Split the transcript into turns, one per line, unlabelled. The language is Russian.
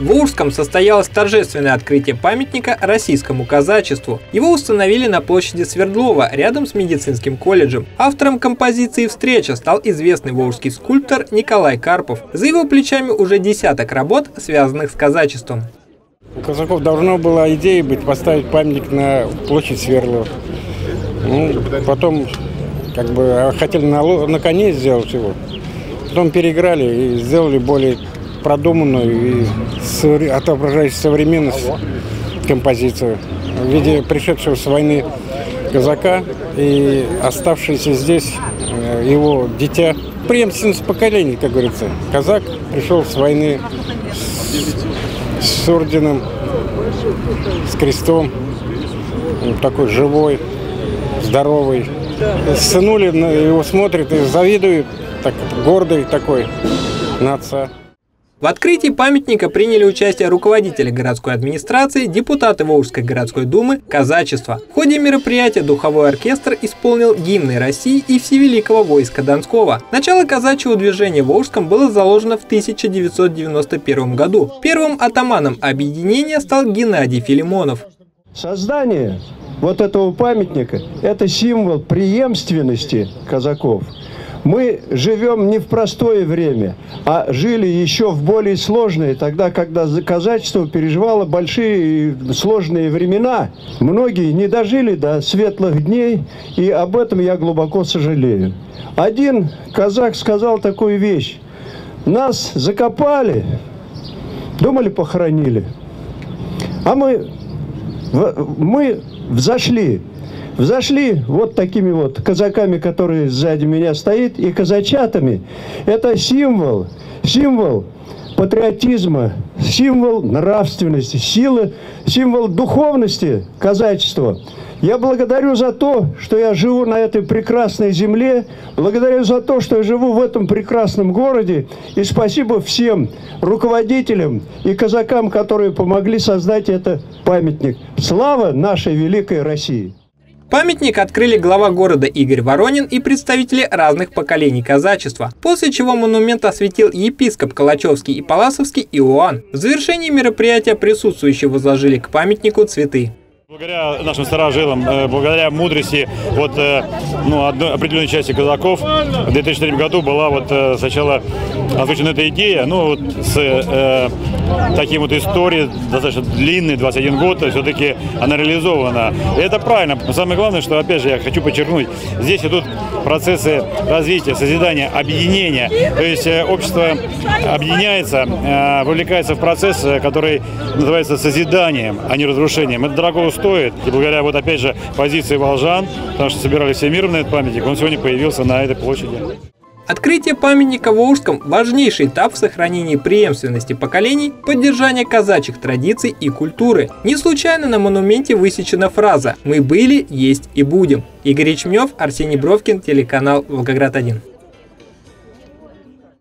В Волжском состоялось торжественное открытие памятника российскому казачеству. Его установили на площади Свердлова, рядом с медицинским колледжем. Автором композиции «Встреча» стал известный волжский скульптор Николай Карпов. За его плечами уже десяток работ, связанных с казачеством.
У казаков должна была идея быть поставить памятник на площадь Свердлова. Потом хотели на коне сделать его. Потом переиграли и сделали более продуманную и отображающую современность композицию в виде пришедшего с войны казака и оставшееся здесь его дитя. Преемственность поколений, как говорится. Казак пришел с войны с орденом, с крестом, такой живой, здоровый. Сынули его смотрят и завидуют, так гордый такой на отца.
В открытии памятника приняли участие руководители городской администрации, депутаты Волжской городской думы, казачества. В ходе мероприятия духовой оркестр исполнил гимны России и Всевеликого войска Донского. Начало казачьего движения в Волжском было заложено в 1991 году. Первым атаманом объединения стал Геннадий Филимонов.
Создание вот этого памятника – это символ преемственности казаков. Мы живем не в простое время, а жили еще в более сложные, тогда, когда казачество переживало большие и сложные времена. Многие не дожили до светлых дней, и об этом я глубоко сожалею. Один казак сказал такую вещь: нас закопали, думали, похоронили, а мы взошли. Взошли вот такими вот казаками, которые сзади меня стоит, и казачатами. Это символ патриотизма, символ нравственности, символ духовности казачества. Я благодарю за то, что я живу на этой прекрасной земле, благодарю за то, что я живу в этом прекрасном городе, и спасибо всем руководителям и казакам, которые помогли создать этот памятник. Слава нашей великой России!
Памятник открыли глава города Игорь Воронин и представители разных поколений казачества, после чего монумент осветил епископ Калачевский и Паласовский Иоанн. В завершении мероприятия присутствующие возложили к памятнику цветы.
Благодаря нашим старожилам, благодаря мудрости одной определенной части казаков, в 2003 году была сначала озвучена эта идея, с таким историей, достаточно длинной, 21 год, все-таки она реализована. И это правильно. Но самое главное, что, опять же, я хочу подчеркнуть, здесь идут процессы развития, созидания, объединения. То есть общество объединяется, вовлекается в процесс, который называется созиданием, а не разрушением. Это дорого стоит. И благодаря, опять же, позиции волжан, потому что собирали все миром на этот памятник, он сегодня появился на этой площади.
Открытие памятника в Волжском – важнейший этап в сохранении преемственности поколений, поддержания казачьих традиций и культуры. Не случайно на монументе высечена фраза «Мы были, есть и будем». Игорь Ячменев, Арсений Бровкин, телеканал Волгоград-1.